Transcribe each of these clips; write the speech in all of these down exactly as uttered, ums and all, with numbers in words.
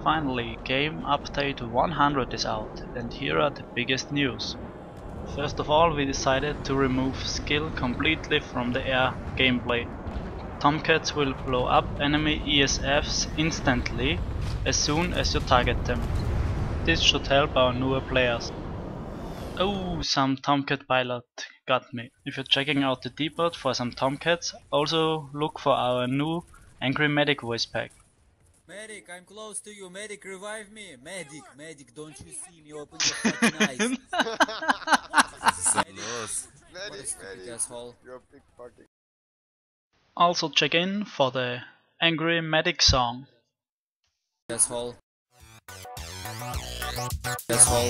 Finally, game update one hundred is out, and here are the biggest news. First of all, we decided to remove skill completely from the air gameplay. Tomcats will blow up enemy E S Fs instantly as soon as you target them. This should help our newer players. Oh, some Tomcat pilot got me. If you're checking out the depot for some Tomcats, also look for our new Angry Medic voice pack. Medic, I'm close to you. Medic, revive me. Medic, medic, don't you see me? Open your fucking eyes. Medic, what a stupid asshole. You're a big fucking. Also check in for the Angry Medic song. Asshole. Asshole.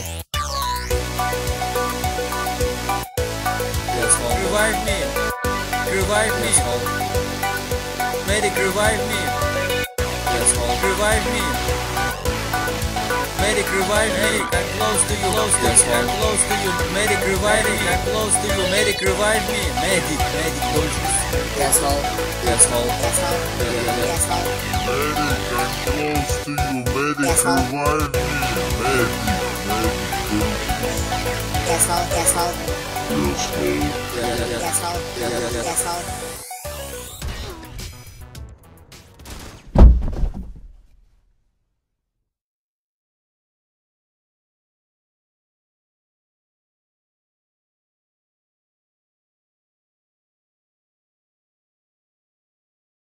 Asshole. Revive me. Revive me. Asshole. Medic, revive me. Asshole. Revive me. Medic, revive me. I'm close to you. Close to you. I'm close to you. Medic, revive me. I'm close to you. Medic, revive me. Medic, medic, don't you see? Asshole. Asshole. Asshole. Asshole. Medic, I'm close to you. Medic, revive me. Medic, medic, don't you see? Asshole, asshole. Asshole. Asshole, asshole.